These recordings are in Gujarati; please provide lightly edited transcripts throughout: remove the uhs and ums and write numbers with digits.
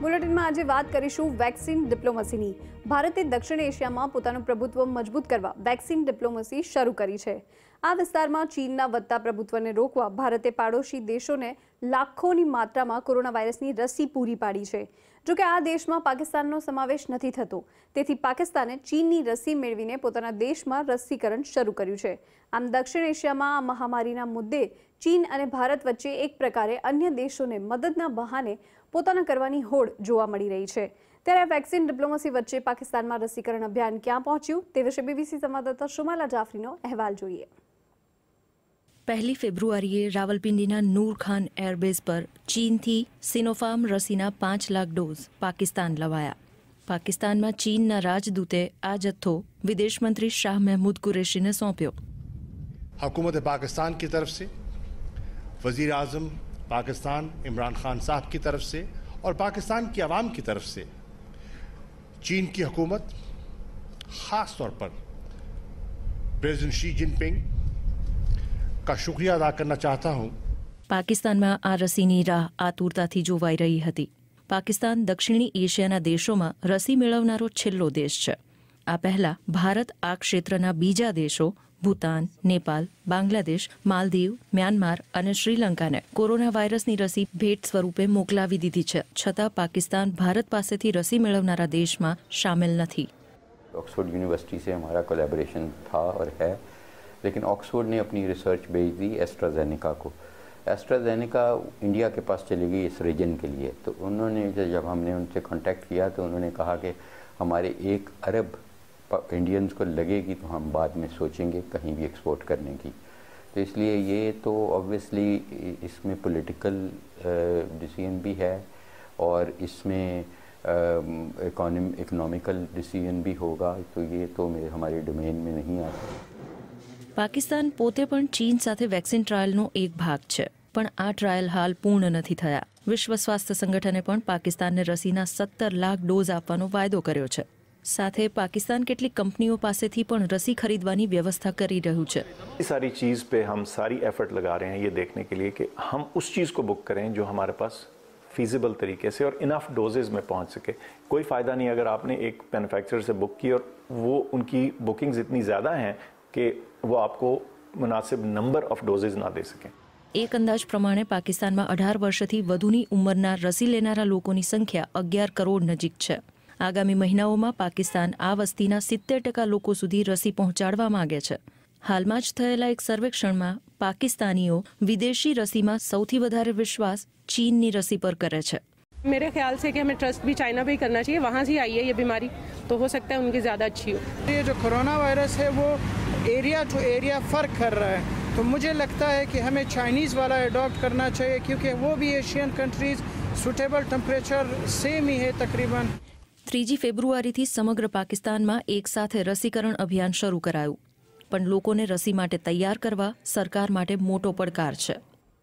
બુલેટિનમાં આજે વાત કરીશું વેક્સિન ડિપ્લોમસીની। ભારતે દક્ષિણ એશિયામાં પોતાનું પ્રભુત્વ મજબૂત કરવા વેક્સિન ડિપ્લોમસી શરૂ કરી છે। આ વિસ્તારમાં ચીનના વધતા પ્રભુત્વને રોકવા ભારતે પાડોશી દેશોને લાખોની માત્રામાં કોરોના વાયરસની રસી પૂરી પાડી છે। જો કે આ દેશમાં પાકિસ્તાનનો સમાવેશ નથી થતો, તેથી પાકિસ્તાને ચીનની રસી મેળવીને પોતાના દેશમાં રસીકરણ શરૂ કર્યું છે। આમ દક્ષિણ એશિયામાં આ મહામારીના મુદ્દે ચીન અને ભારત વચ્ચે એક પ્રકારે અન્ય દેશોને મદદના બહાને પોતાના કરવાની હોડ જોવા મળી રહી છે। ત્યારે વેક્સિન ડિપ્લોમસી વચ્ચે પાકિસ્તાનમાં રસીકરણ અભિયાન ક્યાં પહોંચ્યું તે વિશે બીબીસી સંવાદદાતા શુમાલા જાફરીનો અહેવાલ જોઈએ। 1 ફેબ્રુઆરીએ રાવલપિંડીના નૂર ખાન એરબેઝ પર ચીનથી સિનોફાર્મ રસીના 5 લાખ ડોઝ પાકિસ્તાન લવાયા। પાકિસ્તાનમાં ચીનના રાજદૂતે આ જથ્થો વિદેશ મંત્રી શાહ મહમૂદ કુરેશીને સોંપ્યો। हुकूमत पाकिस्तान की तरफ से वज़ीर आज़म पाकिस्तान इमरान खान साहब की तरफ से और पाकिस्तान की आवाम की तरफ से चीन की हुकूमत, ख़ास तौर पर प्रेसिडेंट शी जिनपिंग का शुक्रिया अदा करना चाहता हूँ। પાકિસ્તાનમાં આ રસીની રાહ આતુરતાથી જોવાઈ રહી હતી। પાકિસ્તાન દક્ષિણી એશિયાના દેશોમાં રસી મેળવનારો છેલ્લો દેશ છે। આ પહેલા ભારત આ ક્ષેત્રના બીજા દેશો ભૂતાન, નેપાલ, બાંગ્લાદેશ, માલદીવ, મ્યાનમાર અને શ્રીલંકાને કોરોના વાયરસની રસી ભેટ સ્વરૂપે મોકલાવી દીધી છે। છતાં પાકિસ્તાન ભારત પાસેથી રસી મેળવનારા દેશમાં સામેલ નથી। ऑक्सफोर्ड यूनिवर्सिटी से हमारा कोलैबोरेशन था और है, लेकिन ऑक्सफोर्ड ने अपनी रिसर्च भेज दी एस्ट्राजेनेका को। एस्ट्राजेनेका इंडिया के पास चली गई इस रीजन के लिए, तो उन्होंने जब हमने उनसे कांटेक्ट किया तो उन्होंने कहा कि हमारे 1 अरब इंडियंस को लगेगी तो हम बाद में सोचेंगे कहीं भी एक्सपोर्ट करने की। तो इसलिए ये तो ऑब्वियसली इसमें पॉलिटिकल डिसीजन भी है और इसमें इकोनॉमिकल डिसीजन भी होगा, तो ये तो हमारे डोमेन में नहीं आता। પાકિસ્તાન પોતે પણ ચીન સાથે વેક્સિન ટ્રાયલનો એક ભાગ છે, પણ આ ટ્રાયલ હાલ પૂર્ણ નથી થયા। વિશ્વ સ્વાસ્થ્ય સંગઠને પણ પાકિસ્તાનને રસીના 17 લાખ ડોઝ આપવાનો વાયદો કર્યો છે। સાથે પાकिस्तान કેટલીક કંપનીઓ પાસેથી પણ રસી ખરીદવાની વ્યવસ્થા કરી રહ્યું છે। सारी चीज़ पे हम सारी एफर्ट लगा रहे हैं ये देखने के लिए कि हम उस चीज़ को बुक करें जो हमारे पास फीजिबल तरीके से और इनफ डोजेज में पहुंच सके। कोई फ़ायदा नहीं अगर आपने एक मैन्युफैक्चरर से बुक की और वो उनकी बुकिंग्स इतनी ज़्यादा हैं कि वो आपको मुनासिब नंबर ऑफ डोजेज ना दे सकें। એક અંદાજ પ્રમાણે પાકિસ્તાનમાં 18 વર્ષથી વધુની ઉંમરના રસી લેનારા લોકોની સંખ્યા 11 કરોડ નજીક છે। આગામી મહિનાઓમાં પાકિસ્તાન આ વસ્તીના 70% લોકો સુધી રસી પહોંચાડવા માંગે છે। હાલમાં જ થયેલા એક સર્વેક્ષણમાં પાકિસ્તાનીઓ વિદેશી રસીમાં સૌથી વધારે વિશ્વાસ ચીનની રસી પર કરે છે। मेरे ख्याल से कि हमें ट्रस्ट भी चाइना पे ही करना चाहिए, वहाँ से आई है ये बीमारी, तो हो सकता है उनकी ज़्यादा अच्छी हो। ये जो कोरोना वायरस है वो एरिया टू एरिया फ़र्क कर रहा है, तो मुझे लगता है कि हमें चाइनीज़ वाला अडॉप्ट करना चाहिए, क्योंकि वो भी Asian countries suitable temperature same ही है तकरीबन। 3 ફેબ્રુઆરીથી સમગ્ર પાકિસ્તાનમાં એકસાથે રસીકરણ અભિયાન શરૂ કરાયું, પણ લોકોને રસી માટે તૈયાર કરવા સરકાર માટે મોટો પડકાર છે।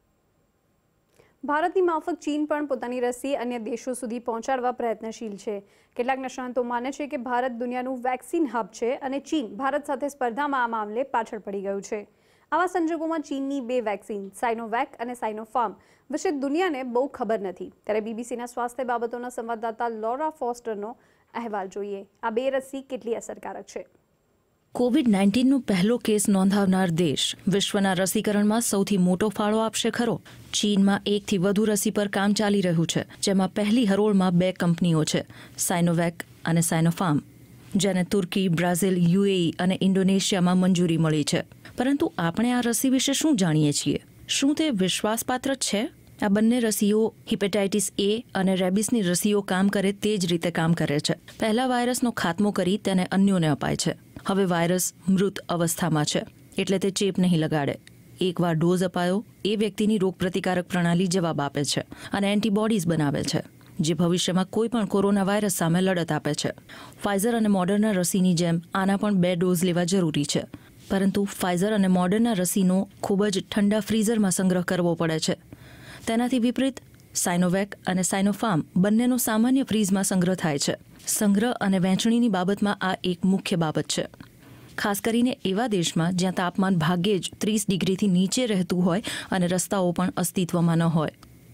ભારતની માફક ચીન પણ પોતાની રસી અન્ય દેશો સુધી પહોંચાડવા પ્રયત્નશીલ છે। કેટલાક નિષ્ણાતો માને છે કે ભારત દુનિયાનું વેક્સિન હબ છે અને ચીન ભારત સાથે સ્પર્ધામાં આ મામલે પાછળ પડી ગયું છે। આવા સંજોગોમાં ચીનની 2 વેક્સિન સાઇનોવેક અને સાઇનોફાર્મ વિશે દુનિયાને બહુ ખબર નથી। ત્યારે બીબીસીના સ્વાસ્થ્ય બાબતોના સંવાદદાતા લોરા ફોસ્ટરનો અહેવાલ જોઈએ। આ 2 રસી કેટલી અસરકારક છે? કોવિડ-19નો પહેલો કેસ નોંધાવનાર દેશ વિશ્વના રસીકરણમાં સૌથી મોટો ફાળો આપશે ખરો? ચીનમાં 1 થી વધુ રસી પર કામ ચાલી રહ્યું છે, જેમાં પહેલી હરોળમાં 2 કંપનીઓ છે, સાઇનોવેક અને સાઇનોફાર્મ, જેને તુર્કી, બ્રાઝિલ, યુએઈ અને ઇન્ડોનેશિયામાં મંજૂરી મળી છે। પરંતુ આપણે આ રસી વિશે શું જાણીએ છીએ? શું તે વિશ્વાસપાત્ર છે? આ બંને રસીઓ હિપેટાઇટિસ A અને રેબિસની રસીઓ કામ કરે તે જ રીતે કામ કરે છે। પહેલા વાયરસનો ખાત્મો કરી તેને અન્યોને અપાય છે। હવે વાયરસ મૃત અવસ્થામાં છે, એટલે તે ચેપ નહીં લગાડે। એકવાર ડોઝ અપાયો, એ વ્યક્તિની રોગપ્રતિકારક પ્રણાલી જવાબ આપે છે અને એન્ટીબોડીઝ બનાવે છે, જે ભવિષ્યમાં કોઈ પણ કોરોના વાયરસ સામે લડત આપે છે। ફાઇઝર અને મોડર્ના રસીની જેમ આના પણ 2 ડોઝ લેવા જરૂરી છે, પરંતુ ફાઇઝર અને મોડર્ના રસીનો ખૂબ જ ઠંડા ફ્રીઝરમાં સંગ્રહ કરવો પડે છે। તેનાથી વિપરીત સાઇનોવેક અને સાઇનોફાર્મ બંનેનો સામાન્ય ફ્રીઝમાં સંગ્રહ થાય છે। સંગ્રહ અને વહેંચણીની બાબતમાં આ એક મુખ્ય બાબત છે, ખાસ કરીને એવા દેશમાં જ્યાં તાપમાન ભાગ્યે જ 30 ડિગ્રીથી નીચે રહેતું હોય અને રસ્તાઓ પણ અસ્તિત્વમાં ન હોય।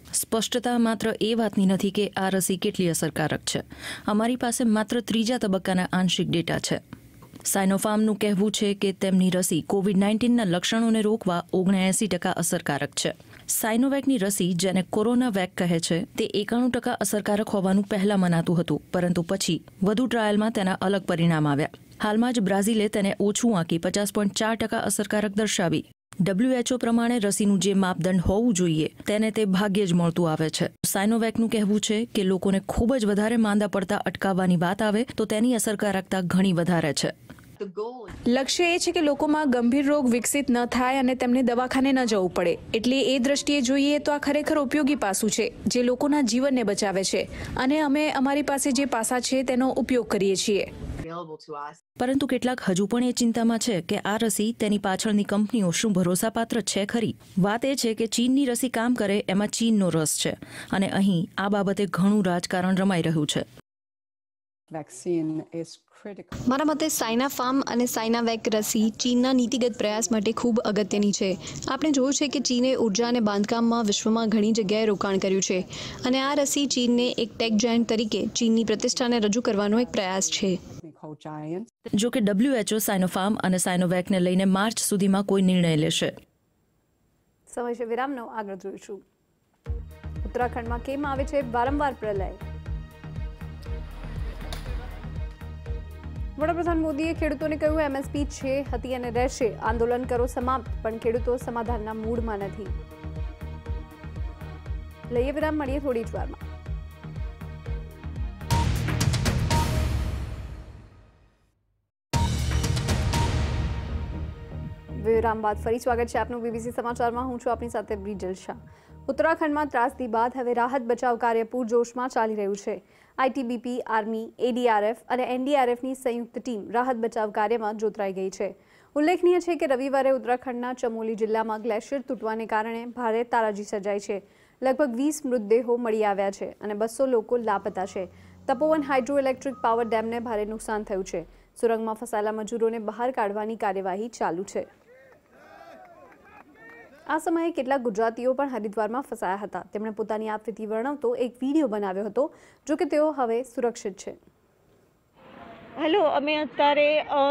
સ્પષ્ટતા માત્ર એ વાતની નથી કે આ રસી કેટલી અસરકારક છે. અમારી પાસે માત્ર 3જા તબક્કાના આંશિક ડેટા છે. સાઇનોફાર્મનું કહેવું છે કે તેમની રસી કોવિડ-19ના લક્ષણોને રોકવા 79% અસરકારક છે. સાઇનોવેકની રસી, જેને કોરોના વેક કહે છે, તે 91% અસરકારક હોવાનું પહેલા મનાતું હતું, પરંતુ પછી વધુ ટ્રાયલમાં તેના અલગ પરિણામ આવ્યા. હાલમાં જ બ્રાઝિલે તેને ઓછું આંકી 50.4% અસરકારક દર્શાવી. WHO પ્રમાણે રસીનું જે માપદંડ હોવું જોઈએ તેને તે ભાગ્યે જ મળતું આવે છે. સાઇનોવેકનું કહેવું છે કે લોકોને ખૂબ જ વધારે માંદા પડતા અટકાવવાની વાત આવે તો તેની અસરકારકતા ઘણી વધારે છે. લક્ષ્ય એ છે કે લોકોમાં ગંભીર રોગ વિકસિત ન થાય અને તેમને દવાખાને ન જવું પડે. એટલે એ દ્રષ્ટિએ જોઈએ તો આ ખરેખર ઉપયોગી પાસું છે જે લોકોના જીવનને બચાવે છે, અને અમે અમારી પાસે જે પાસા છે તેનો ઉપયોગ કરીએ છીએ. પરંતુ કેટલાક હજુ પણ એ ચિંતામાં છે કે આ રસી, તેની પાછળની કંપનીઓ શું ભરોસાપાત્ર છે ખરી? વાત એ છે કે ચીનની રસી કામ કરે એમાં ચીનનો રસ છે, અને અહીં આ બાબતે ઘણું રાજકારણ રમાઈ રહ્યું છે. મારા મતે સાઇનોફાર્મ અને સાઇનોવેક રસી ચીનના નીતિગત પ્રયાસ માટે ખૂબ અગત્યની છે. આપણે જોયું છે કે ચીને ઉર્જા અને બાંધકામમાં વિશ્વમાં ઘણી જગ્યાએ રોકાણ કર્યું છે, અને આ રસી ચીનને એક ટેક જાયન્ટ તરીકે ચીનની પ્રતિષ્ઠાને રજૂ કરવાનો એક પ્રયાસ છે. જો કે WHO સાઇનોફાર્મ અને સાઇનોવેકને લઈને માર્ચ સુધીમાં કોઈ નિર્ણય લેશે. સમય છે વિરામનો. આગળ જોઈશું. ઉત્તરાખંડમાં કેમ આવે છે વારંવાર પ્રલય? વડાપ્રધાન મોદીએ ખેડૂતોને કહ્યું MSP છે, હતી અને રહેશે. આંદોલન કરો સમાપ્ત, પણ ખેડૂતો સમાધાનના મૂડમાં નથી. લઈએ વિરામ, મળીએ થોડી જ વારમાં. વિરામ બાદ ફરી સ્વાગત છે આપનું BBC સમાચારમાં. હું છું આપની સાથે બ્રિજલ શાહ. ઉત્તરાખંડમાં ત્રાસદી બાદ હવે રાહત બચાવ કાર્ય પૂરજોશમાં ચાલી રહ્યું છે. ITBP, આર્મી, ADRF અને NDRFની સંયુક્ત ટીમ રાહત બચાવ કાર્યમાં જોતરાઈ ગઈ છે. ઉલ્લેખનીય છે કે રવિવારે ઉત્તરાખંડના ચમોલી જિલ્લામાં ગ્લેશિયર તૂટવાને કારણે ભારે તારાજી સર્જાઈ છે. લગભગ 20 મૃતદેહો મળી આવ્યા છે અને 200 લોકો લાપતા છે. તપોવન હાઇડ્રો ઇલેક્ટ્રિક પાવર ડેમને ભારે નુકસાન થયું છે. સુરંગમાં ફસાયેલા મજૂરોને બહાર કાઢવાની કાર્યવાહી ચાલુ છે. આ સમયે કેટલાક ગુજરાતીઓ પણ હરિદ્વારમાં ફસાયા હતા. તેમણે પોતાની આપવીતી વર્ણવતો એક વિડીયો બનાવ્યો હતો, જો કે તેઓ હવે સુરક્ષિત છે. હેલો, અમે અત્યારે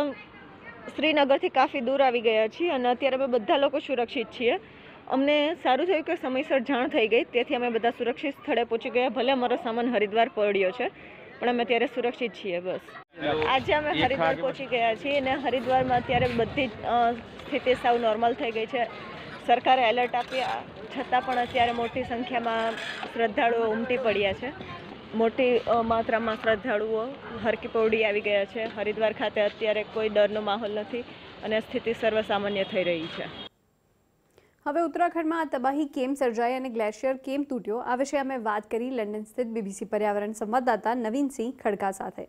શ્રીનગરથી કાફી દૂર આવી ગયા છીએ અને અત્યારે અમે બધા લોકો સુરક્ષિત છીએ. અમને સારું થયું કે સમયસર જાણ થઈ ગઈ, તેથી અમે બધા સુરક્ષિત સ્થળે પહોંચી ગયા. ભલે અમારો સામાન હરિદ્વાર પડ્યો છે, પણ અમે અત્યારે સુરક્ષિત છીએ. બસ આજે અમે હરિદ્વાર પહોંચી ગયા છીએ અને હરિદ્વારમાં અત્યારે બધી સ્થિતિ સાવ નોર્મલ થઈ ગઈ છે. સરકારે એલર્ટ આપ્યા છતાં પણ અત્યારે મોટી સંખ્યામાં શ્રદ્ધાળુઓ ઉમટી પડ્યા છે. મોટી માત્રામાં શ્રદ્ધાળુઓ હરકી પૌડી આવી ગયા છે. હરિદ્વાર ખાતે અત્યારે કોઈ ડરનો માહોલ નથી અને સ્થિતિ સર્વસામાન્ય થઈ રહી છે. હવે ઉત્તરાખંડમાં આ તબાહી કેમ સર્જાઈ અને ગ્લેશિયર કેમ તૂટ્યો, આ વિશે અમે વાત કરી લંડન સ્થિત BBC पर्यावरण संवाददाता नवीन सिंह खड़का સાથે.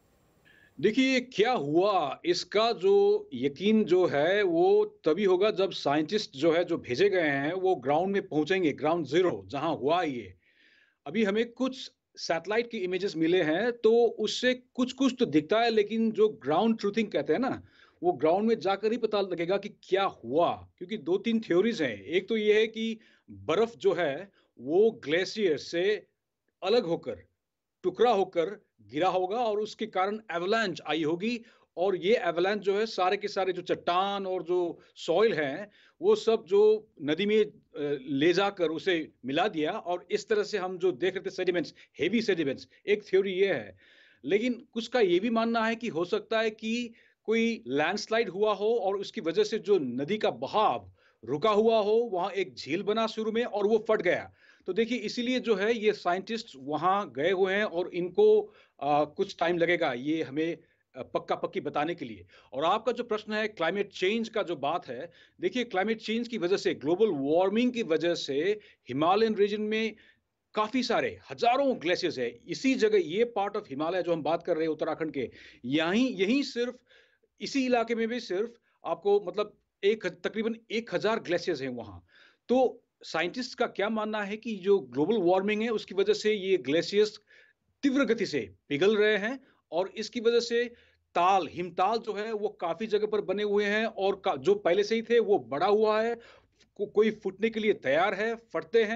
देखिए क्या हुआ, इसका जो यकीन जो है वो तभी होगा जब साइंटिस्ट जो है जो भेजे गए हैं वो ग्राउंड में पहुंचेंगे, ग्राउंड जीरो जहां हुआ ये. अभी हमें कुछ सैटेलाइट के इमेजेस मिले हैं तो उससे कुछ कुछ तो दिखता है, लेकिन जो ग्राउंड ट्रूथिंग कहते हैं ना, वो ग्राउंड में जाकर ही पता लगेगा कि क्या हुआ. क्योंकि 2-3 थ्योरीज हैं. एक तो ये है कि बर्फ जो है वो ग्लेशियर से अलग होकर, टुकड़ा होकर गिरा होगा और उसके कारण एवलांच आई होगी, और ये एवलांच जो है सारे के सारे जो चट्टान और जो सॉइल हैं वो सब जो नदी में ले जाकर उसे मिला दिया, और इस तरह से हम जो देख रहे थे सेडिमेंट्स, हेवी सेडिमेंट्स, एक थ्योरी ये है. लेकिन कुछ का ये भी मानना है कि हो सकता है कि कोई लैंडस्लाइड हुआ हो और उसकी वजह से जो नदी का बहाव रुका हुआ हो, वहां एक झील बना शुरू में और वो फट गया. तो देखिए इसीलिए जो है ये साइंटिस्ट वहां गए हुए हैं और इनको कुछ टाइम लगेगा ये हमें पक्का पक्की बताने के लिए. और आपका जो प्रश्न है क्लाइमेट चेंज का जो बात है, देखिए क्लाइमेट चेंज की वजह से, ग्लोबल वार्मिंग की वजह से हिमालयन रीजन में काफी सारे हजारों ग्लेशियर्स है. इसी जगह ये पार्ट ऑफ हिमालय जो हम बात कर रहे हैं उत्तराखंड के, यहीं सिर्फ इसी इलाके में भी सिर्फ आपको मतलब तकरीबन 1000 ग्लेशियर्स हैं वहां. तो साइंटिस्ट का क्या मानना है कि जो ग्लोबल वार्मिंग है उसकी वजह से ये ग्लेशियर्स तीव्र गति से पिघल रहे हैं, और इसकी वजह से हिमताल जो है वो काफी जगह पर बने हुए हैं, और जो पहले से ही थे वो बड़ा हुआ है, कोई फूटने के लिए तैयार है, फटते हैं.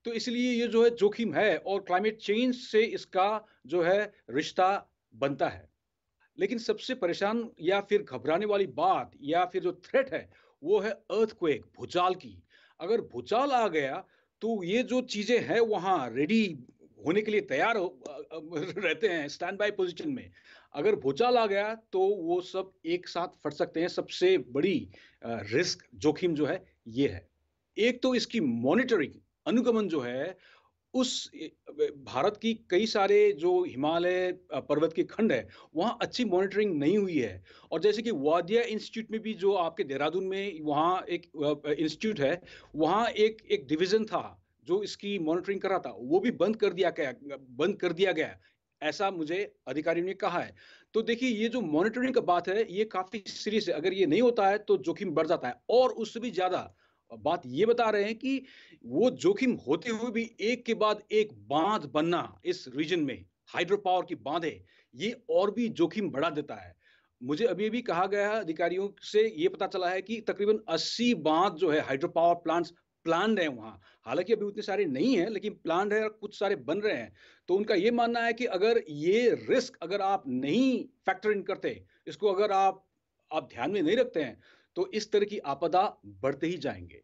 तो इसलिए ये जो है जोखिम है और क्लाइमेट चेंज से इसका जो है रिश्ता बनता है। लेकिन सबसे परेशान या फिर घबराने वाली बात या फिर जो थ्रेट है वो है अर्थक्वेक, भूचाल की। अगर भूचाल आ गया तो ये जो चीजें हैं वहां रेडी होने के लिए तैयार रहते हैं, स्टैंड बाय पोजीशन में। अगर भूचाल आ गया तो वो सब एक साथ फट सकते हैं। सबसे बड़ी रिस्क जोखिम जो है ये है। एक तो इसकी मॉनिटरिंग, अनुगमन जो है उस भारत की कई सारे जो हिमालय पर्वत के खंड है वहां अच्छी मॉनिटरिंग नहीं हुई है। और जैसे कि वादिया इंस्टीट्यूट में भी जो आपके देहरादून में वहां एक इंस्टीट्यूट है, वहां एक डिवीजन था जो इसकी मॉनिटरिंग कर रहा था, वो भी बंद कर दिया गया ऐसा मुझे अधिकारियों ने कहा है। तो देखिए ये जो मॉनिटरिंग का बात है ये काफी सीरियस है। अगर ये नहीं होता है तो जोखिम बढ़ जाता है। और उससे भी ज्यादा बात ये बता रहे हैं कि वो जोखिम होते हुए भी एक के बाद एक बांध बनना इस रीजन में, हाइड्रो पावर की बांधे, ये और भी जोखिम बढ़ा देता है। मुझे अभी भी कहा गया है, अधिकारियों से ये पता चला है कि तकरीबन 80 बांध जो है हाइड्रो पावर प्लांट्स प्लान्ड है वहां। हालांकि अभी उतने सारे नहीं है लेकिन प्लान्ड है और कुछ सारे बन रहे हैं। तो उनका ये मानना है कि अगर ये रिस्क अगर आप नहीं फैक्टर इन करते, इसको अगर आप ध्यान में नहीं रखते हैं तो इस तरह की आपदा बढ़ते ही जाएंगे।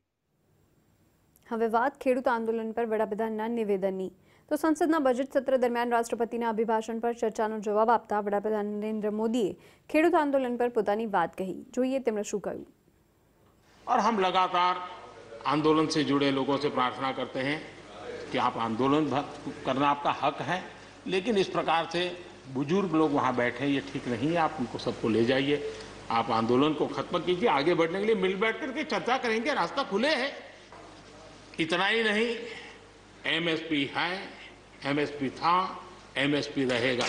હવે વાત ખેડૂત આંદોલન પર વડાપ્રધાનના નિવેદનની। તો સંસદના બજેટ સત્ર દરમિયાન રાષ્ટ્રપતિના અભિભાષણ પર ચર્ચાનો જવાબ આપતા વડાપ્રધાન નરેન્દ્ર મોદીએ ખેડૂત આંદોલન પર પોતાની વાત કહી। જોઈએ તેમણે શું કહ્યું। और हम लगातार आंदोलन से जुड़े लोगों से प्रार्थना करते हैं कि आप आंदोलन करना आपका हक है, लेकिन इस प्रकार से बुजुर्ग लोग वहां बैठे ये ठीक नहीं है। आप उनको सबको ले जाइए, आप आंदोलन को खत्म कीजिए। आगे बढ़ने के लिए मिल बैठ करके चर्चा करेंगे, रास्ता खुले है। इतना ही नहीं, एमएसपी है, एमएसपी था, एमएसपी रहेगा।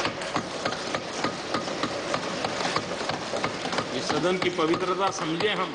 इस सदन की पवित्रता समझे हम।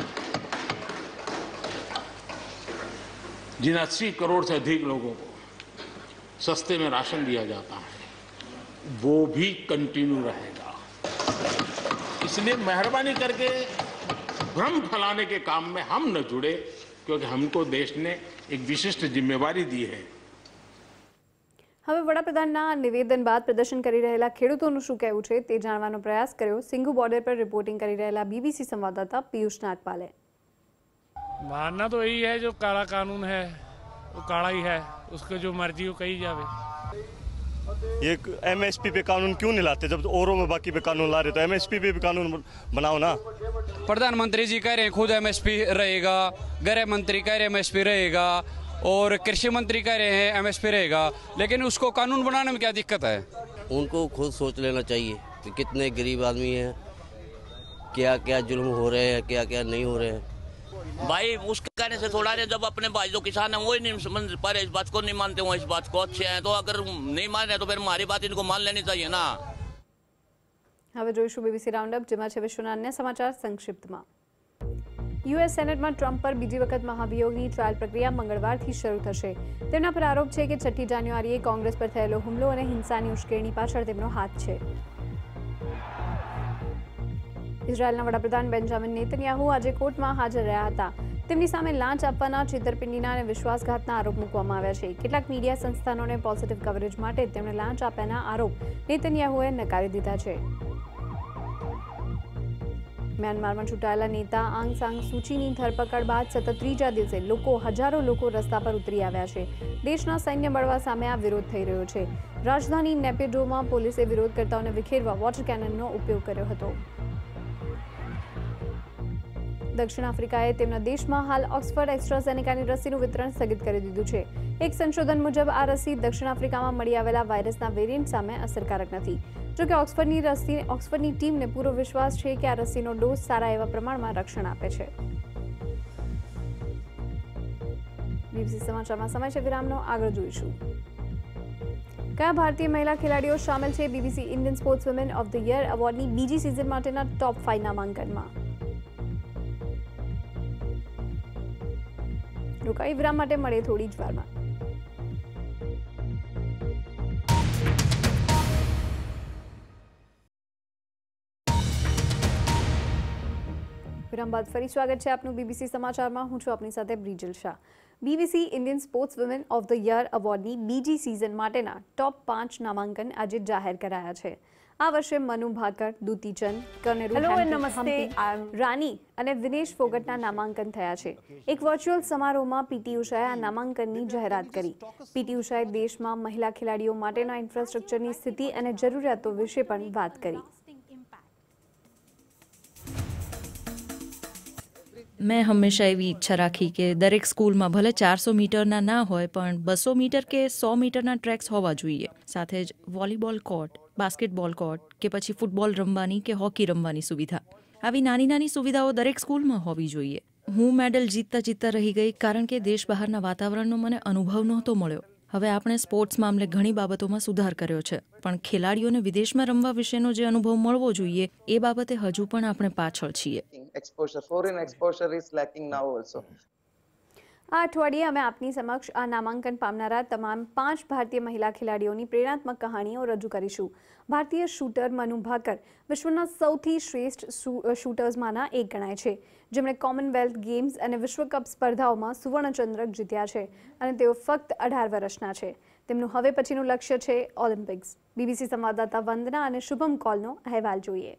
जिन 80 करोड़ से अधिक लोगों को सस्ते में राशन दिया जाता है वो भी कंटिन्यू रहेगा। इसलिए मेहरबानी करके भ्रम फैलाने के काम में हम न जुड़े, क्योंकि हमको देश ने एक विशिष्ट जिम्मेवारी दी है। હવે વડાપ્રધાનના નિવેદન બાદ પ્રદર્શન કરી રહેલા ખેડૂતોનું શું કહેવું છે તે જાણવાનો પ્રયાસ કર્યો સિંઘુ બોર્ડર પર રિપોર્ટિંગ કરી રહેલા બીબીસી સંવાદદાતા પિયુષ નાગપાલે। मानना तो यही है जो काला कानून है वो काला ही है, उसको जो मर्जी हो कही जावे। ये एमएसपी पे कानून क्यों नहीं लाते जब औरों में बाकी पे कानून ला रहे, तो एमएसपी पे भी कानून बनाओ ना। प्रधानमंत्री जी कह रहे हैं खुद एमएसपी रहेगा, गृह मंत्री कह रहे हैं एमएसपी रहेगा और कृषि मंत्री कह रहे हैं एमएसपी रहेगा, लेकिन उसको कानून बनाने में क्या दिक्कत है? उनको खुद सोच लेना चाहिए कि कितने गरीब आदमी हैं, क्या क्या जुल्म हो रहे हैं, क्या क्या नहीं हो रहे हैं। भाई उसके कहने से थोड़ा जब अपने भाई जो किसान है वो ही नहीं समझ पा रहे, इस बात को नहीं मानते हो, इस बात को अच्छे हैं तो अगर नहीं मान रहे तो फिर हमारी बात इनको मान लेनी चाहिए ना। હવે જોઈશું બીબીસી રાઉન્ડઅપ, જેમાં છે વિશ્વના અન્ય સમાચાર સંક્ષિપ્તમાં। યુએસ સેનેટમાં ટ્રમ્પ પર બીજી વખત મહાભિયોગની ટ્રાયલ પ્રક્રિયા મંગળવારથી શરૂ થશે। તેમના પર આરોપ છે કે 6 જાન્યુઆરીએ કોંગ્રેસ પર થયેલો હુમલો અને હિંસાની ઉશ્કેરણી પાછળ તેમનો હાથ છે। ઇઝરાયેલના વડાપ્રધાન બેન્જામિન નેતન્યાહુ આજે કોર્ટમાં હાજર રહ્યા હતા। તેમની સામે લાંચ આપવાના, છેતરપિંડીના અને વિશ્વાસઘાતના આરોપ મૂકવામાં આવ્યા છે। કેટલાક મીડિયા સંસ્થાનોને પોઝિટિવ કવરેજ માટે તેમણે લાંચ આપ્યાના આરોપ નેતન્યાહુએ નકારી દીધા છે। म्यांमाરમાં ચૂંટાયેલા नेता आंग सान सूचीની धरपकड़ बाद सतत ત્રીજા દિવસે હજારો લોકો રસ્તા પર ઉતરી આવ્યા છે। દેશના સૈન્ય બળવા સામે આ વિરોધ થઈ રહ્યો છે। રાજધાની નેપિડોમાં પોલીસે વિરોધકર્તાઓને વિખેરવા વોટર કેનનનો ઉપયોગ કર્યો હતો। દક્ષિણ આફ્રિકાએ તેમના દેશમાં હાલ ઓક્સફર્ડ એસ્ટ્રાઝેનેકાની રસીનું વિતરણ સ્થગિત કરી દીધું છે। એક સંશોધન મુજબ આ રસી દક્ષિણ આફ્રિકામાં મળી આવેલા વાયરસના વેરિયન્ટ સામે અસરકારક નથી। જો કે ઓક્સફર્ડની ટીમને પૂરો વિશ્વાસ છે કે આ રસીનો ડોઝ સારા એવા પ્રમાણમાં રક્ષણ આપે છે। બીબીસી સમાચારમાં સમય છે વિરામનો, આગળ જોઈશું। કયા ભારતીય મહિલા ખેલાડીઓ શામેલ છે BBC Indian sports women of the year એવોર્ડની બીજી સિઝન માટેના ટોપ 5 નામાંકનમાં। રોકાઈ વિરામ માટે મળે થોડી જ વારમાં। વિરામ બાદ ફરી સ્વાગત છે આપનું બીબીસી સમાચારમાં। હું છું આપની સાથે Brijal Shah. BBC Indian sports women of the year એવોર્ડની બીજી સિઝન માટેના ટોપ 5 નામાંકન આજે જાહેર કરાયા છે. આ વર્ષે મનુ ભાકર, દુતી ચંદ, રાની અને વિનેશ ફોગટના નામાંકન થયા છે. એક વર્ચ્યુઅલ સમારોહમાં પીટી ઉષાએ આ નામાંકનની જાહેરાત કરી. પીટી ઉષાએ દેશમાં મહિલા ખેલાડીઓ માટેના ઇન્ફ્રાસ્ટ્રક્ચરની સ્થિતિ અને જરૂરિયાતો વિશે પણ વાત કરી. મેં હંમેશા એવી ઈચ્છા રાખી કે દરેક સ્કૂલમાં ભલે 400 મીટરના ના હોય પણ 200 મીટર કે 100 મીટરના ટ્રેક્સ હોવા જોઈએ. સાથે જ વોલીબોલ કોર્ટ, બાસ્કેટબોલ કોર્ટ કે પછી ફૂટબોલ રમવાની કે હોકી રમવાની સુવિધા. આવી નાની નાની સુવિધાઓ દરેક સ્કૂલમાં હોવી જોઈએ. હું મેડલ જીતતા રહી ગઈ કારણ કે દેશ બહારના વાતાવરણનો મને અનુભવ નહોતો મળ્યો. હવે આપણે સ્પોર્ટ્સ મામલે ઘણી બાબતોમાં સુધાર કર્યો છે, પણ ખેલાડીઓને વિદેશમાં રમવા વિશેનો જે અનુભવ મળવો જોઈએ એ બાબતે હજુ પણ આપણે પાછળ છીએ. આ અઠવાડિયે અમે આપની સમક્ષ આ નામાંકન પામનારા તમામ 5 ભારતીય મહિલા ખેલાડીઓની પ્રેરણાત્મક કહાનીઓ રજૂ કરીશું. ભારતીય શૂટર મનુ ભાકર વિશ્વના સૌથી શ્રેષ્ઠ શૂટર્સમાંના એક ગણાય છે, જેમણે કોમનવેલ્થ ગેમ્સ અને વિશ્વકપ સ્પર્ધાઓમાં સુવર્ણચંદ્રક જીત્યા છે અને તેઓ ફક્ત 18 વર્ષના છે. તેમનું હવે પછીનું લક્ષ્ય છે ઓલિમ્પિક્સ. BBC સંવાદદાતા વંદના અને શુભમ કૌલનો અહેવાલ જોઈએ.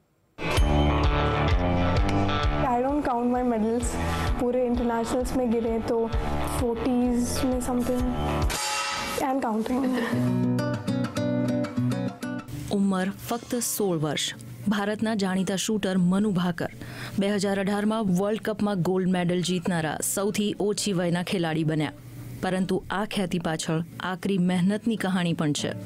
I don't count my medals. पूरे इंटरनेशनल्स में गिरे तो 40s में समथिंग and counting. ઉંમર ફક્ત 16 વર્ષ. ભારતના જાણીતા શૂટર મનુ ભાકર 2018માં વર્લ્ડ કપમાં ગોલ્ડ મેડલ જીતનારા સૌથી ઓછી વયના ખેલાડી બન્યા. પરંતુ આ ખ્યાતિ પાછળ આકરી મહેનતની કહાણી પણ છે.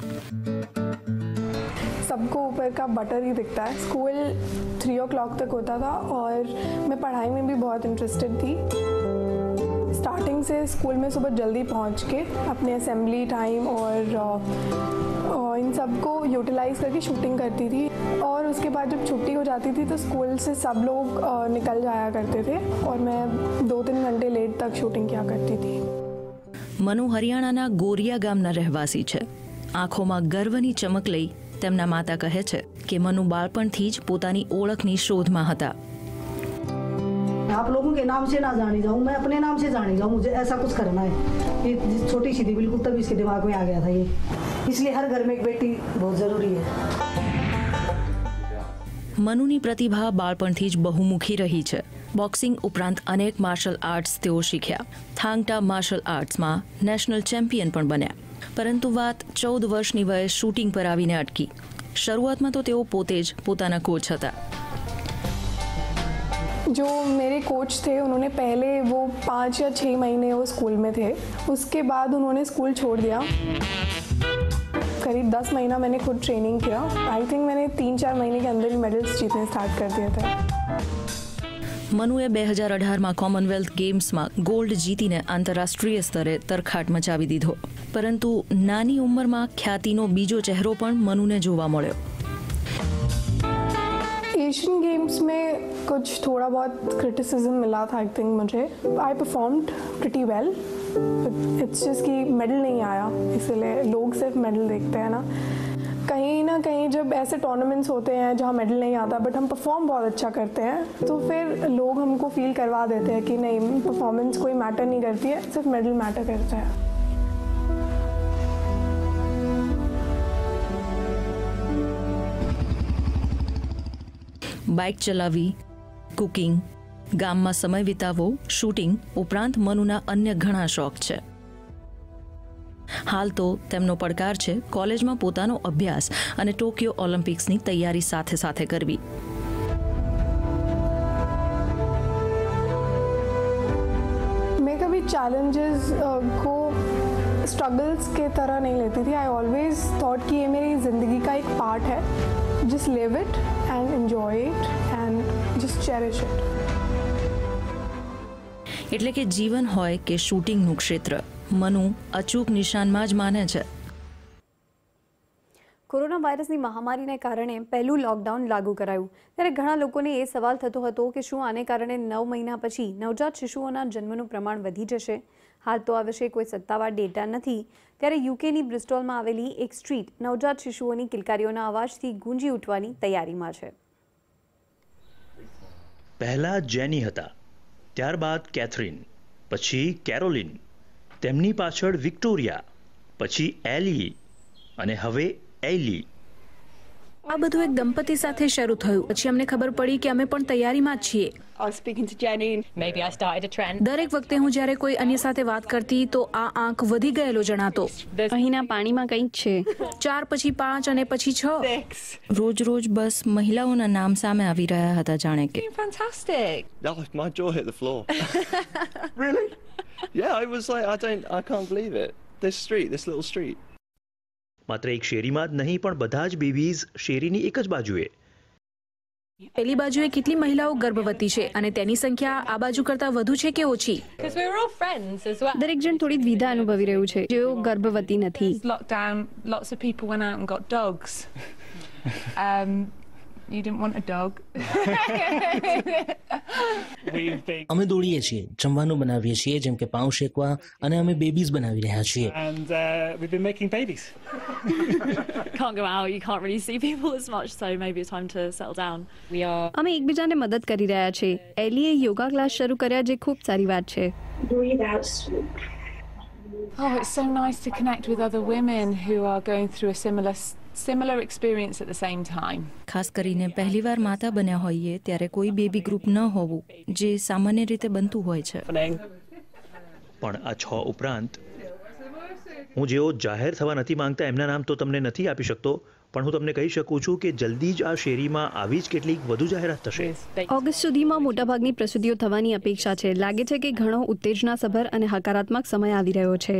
सबको ऊपर का बटर ही दिखता है. स्कूल 3 o'clock तक होता था और मैं पढ़ाई में भी बहुत इंटरेस्टेड थी. स्टार्टिंग से स्कूल में सुबह जल्दी पहुंच के अपने असेंबली टाइम और इन सब को यूटिलाइज करके शूटिंग करती थी. और उसके बाद जब छुट्टी हो जाती थी तो स्कूल से सब लोग निकल जाया करते थे और मैं 2-3 घंटे लेट तक शूटिंग किया करती थी. મનુ હરિયાણાના ગોરિયા ગામના રહેવાસી છે. આંખોમાં ગર્વની ચમક લઈ તેમના માતા કહે છે કે મનુ બાળપણથી જ પોતાની ઓળખની શોધમાં હતા. आप लोगों के नाम से ना जानी जाऊं, मैं अपने नाम से जानी जाऊं. मुझे ऐसा कुछ करना है. ये छोटी सी थी बिल्कुल, तभी इसके दिमाग में आ गया था ये. इसलिए हर घर में एक बेटी बहुत जरूरी है. મનુની પ્રતિભા બાળપણથી જ બહુમુખી રહી છે. બોક્સિંગ ઉપરાંત અનેક માર્શલ આર્ટ્સ તેઓ શીખ્યા. થાંગટા માર્શલ આર્ટ્સમાં નેશનલ ચેમ્પિયન પણ બન્યા. પરંતુ વાત 14 વર્ષની વયે શૂટિંગ પર આવીને અટકી. શરૂઆતમાં તો તેઓ પોતે જ પોતાના કોચ હતા. जो मेरे कोच थे उन्होंने पहले वो 5 या 6 महीने वो स्कूल में थे. उसके बाद उन्होंने स्कूल छोड़ दिया. करीब 10 महीना मैंने खुद ट्रेनिंग किया. आई थिंक मैंने 3-4 महीने के अंदर ही मेडल्स जीतने स्टार्ट कर दिए थे. મનુએ 2018માં કોમનવેલ્થ ગેમ્સમાં ગોલ્ડ જીતીને આંતરરાષ્ટ્રીય સ્તરે તરખાટ મચાવી દીધો. પરંતુ નાની ઉંમરમાં ખ્યાતિનો બીજો ચહેરો પણ મનુને જોવા મળ્યો. एशियन गेम्स में कुछ थोड़ा बहुत क्रिटिसिज्म मिला था. आई थिंक मुझे I performed pretty well. It's just कि मेडल नहीं आया, इसलिए लोग सिर्फ मेडल देखते हैं ना. कहीं ना कहीं जब ऐसे टूर्नामेंट्स होते हैं जहाँ मेडल नहीं आता बट हम परफॉर्म बहुत अच्छा करते हैं तो फिर लोग हमको फील करवा देते हैं कि नहीं, परफॉर्मेंस कोई मैटर नहीं करती है, सिर्फ मेडल मैटर करता है. બાઇક ચલાવવી, કુકિંગ, ગામમાં સમય વિતાવવો, શૂટિંગ ઉપરાંત મનુના અન્ય ઘણા શોખ છે. હાલ તો તેમનો પડકાર છે કોલેજમાં પોતાનો અભ્યાસ અને ટોક્યો ઓલિમ્પિક્સની તૈયારી સાથે સાથે કરવી. मैं कभी चैलेंजेस को स्ट्रगल्स के तरह नहीं लेती थी. आई ऑलवेज थॉट कि ये मेरी ज़िंदगी का एक पार्ट है. Just live it and enjoy it and just cherish it. એટલે કે જીવન હોય કે શૂટિંગનું ક્ષેત્ર, મનુ અચૂક નિશાનમાં જ માને છે. કોરોના વાયરસની મહામારીને કારણે પહેલું લોકડાઉન લાગુ કરાયું ત્યારે ઘણા લોકોને એ સવાલ થતો હતો કે શું આને કારણે 9 મહિના પછી નવજાત શિશુઓના જન્મનું પ્રમાણ વધી જશે. હાલ તો આ વિશે કોઈ સત્તાવાર ડેટા નથી. ત્યારે યુકેની બ્રિસ્ટોલમાં આવેલી એક સ્ટ્રીટ નવજાત શિશુઓની કિલકારીઓના અવાજથી ગુંજી ઉઠવાની તૈયારીમાં છે. પહેલા જેની હતા, ત્યારબાદ કેથરીન, પછી કેરોલિન, તેમની પાછળ વિક્ટોરિયા, પછી એલી અને હવે એલી. આ બધું એક દંપતી સાથે શરૂ થયું. પછી અમને ખબર પડી કે અમે પણ તૈયારીમાં જ છીએ. દરેક વખતે હું જ્યારે કોઈ અન્ય સાથે વાત કરતી તો આ આંક વધી ગયેલો જણાતો. અહીંના પાણીમાં કંઈક છે. 4 પછી 5 અને પછી 6. રોજ રોજ બસ મહિલાઓના નામ સામે આવી રહ્યા હતા જાણે કે. My jaw hit the floor. Really? Yeah, I was like, I can't believe it. This little street. માત્ર એક શેરીમાં જ નહીં પણ બધા જ બેબીઝ શેરીની એક જ બાજુએ. પેલી બાજુએ કેટલી મહિલાઓ ગર્ભવતી છે અને તેની સંખ્યા આ બાજુ કરતા વધુ છે કે ઓછી? દરેક જણ થોડી દ્વિધા અનુભવી રહ્યું છે. જેઓ ગર્ભવતી નથી. Lockdown, lots of people went out and got dogs. You didn't want a dog. અમે દોડીએ છીએ, જમવાનું બનાવીએ છીએ જેમ કે પાઉં શેકવા, અને અમે બેબીઝ બનાવી રહ્યા છીએ. And we've been making babies. Can't go out, you can't really see people as much, so maybe it's time to settle down. અમે એકબીજાને મદદ કરી રહ્યા છે. એલીએ યોગા ક્લાસ શરૂ કર્યા જે ખૂબ સારી વાત છે. Oh, it's so nice to connect with other women who are going through a similar experience at the same time. ખાસ કરીને પહેલીવાર માતા બન્યા હોઈએ ત્યારે કોઈ બેબી ગ્રુપ ન હોવું જે સામાન્ય રીતે બનતું હોય છે. પણ આ 6 ઉપરાંત હું જેઓ જાહેર થવા નથી માંગતા એમના નામ તો તમને નથી આપી શકતો, પણ હું તમને કહી શકું છું કે જલ્દી જ આ શેરીમાં આવી જ કેટલીક વધુ જાહેરાત થશે. ઓગસ્ટ સુધીમાં મોટાભાગની પ્રસૂતિઓ થવાની અપેક્ષા છે. લાગે છે કે ઘણો ઉત્તેજનાસભર અને હકારાત્મક સમય આવી રહ્યો છે.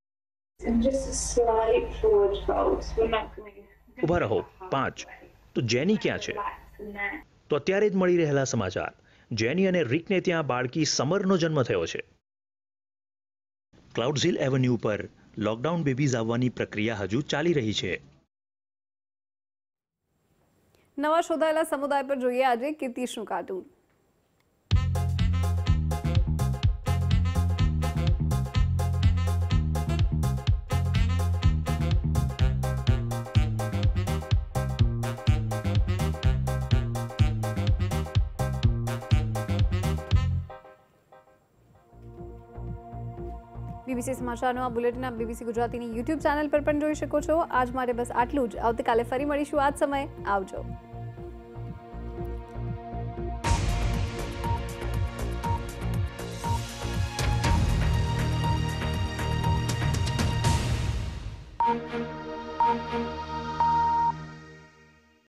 ઉભા રહો. 5. તો જેની ક્યાં છે? તો અત્યારે જ મળી રહેલા સમાચાર. જેની અને રિકને ત્યાં બાળકી સમરનો જન્મ થયો છે. ક્લાઉડ્સ હિલ એવન્યુ પર લોકડાઉન બેબીઝ આવવાની પ્રક્રિયા હજુ ચાલી રહી છે. નવા શોધાયેલા સમુદાય પર જોઈએ આજે કીર્તિશનું કાર્ટૂન. બીબીસી સમાચારનો આ બુલેટિન આપ બીબીસી ગુજરાતીની યુટ્યુબ ચેનલ પર પણ જોઈ શકો છો. આજ માટે બસ આટલું જ. આવતીકાલે ફરી મળીશું આ જ સમયે. આવજો.